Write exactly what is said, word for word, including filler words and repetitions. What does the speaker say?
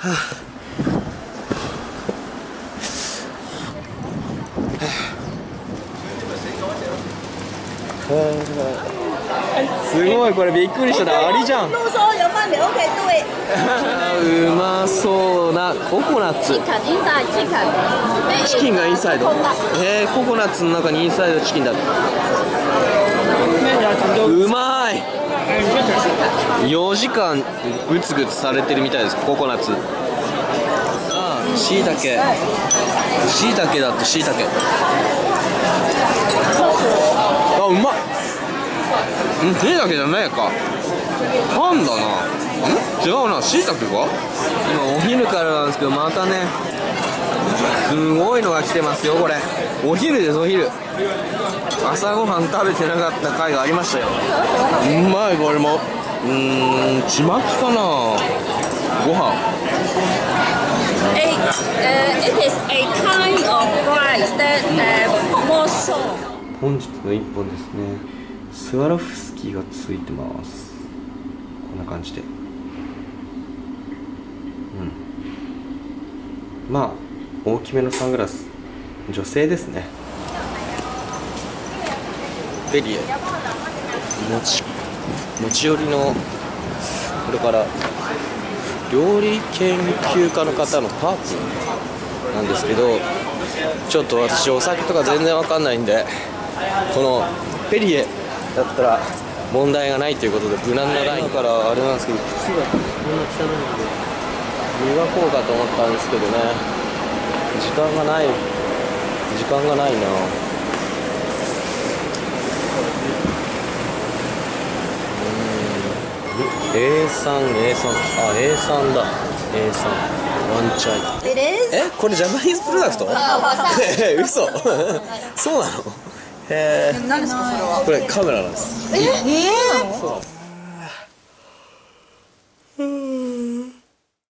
すごい、これびっくりした。アリじゃん。うまそうなココナッツ。チキンがインサイド。えー、ココナッツの中にインサイドチキンだ。うまい。よじかんグツグツされてるみたいです、ココナッツ。ああ、しいたけ。しいたけだって、しいたけ。あ、うまっ。ん、しいたけじゃないか。パンだな。ん、違うな、しいたけか。今お昼からなんですけど、またねすごいのが来てますよ。これお昼です、お昼。朝ごはん食べてなかった回がありましたよ。うまい、これも。うーん、ちまきかな、ご飯。 It, uh, it is a kind of rice that uh, more so. 本日の一本ですね、スワロフスキーがついてます。こんな感じで、うん、まあ大きめのサングラス、女性ですね。ペリエ持ち持ち寄りの、これから料理研究家の方のパーティーなんですけど、ちょっと私お酒とか全然わかんないんで、このペリエだったら問題がないということで無難なラインからあれなんですけど、靴がこんな汚いんで磨こうかと思ったんですけどね、時間がない時間がないな。エースリー、エースリー、あ、エースリー だ。エースリー ワンチャイ。え、これジャパニーズプロダクト？え、嘘。そうなの？へえ。何ですかそれは？これカメラなんです。え、えー、そう。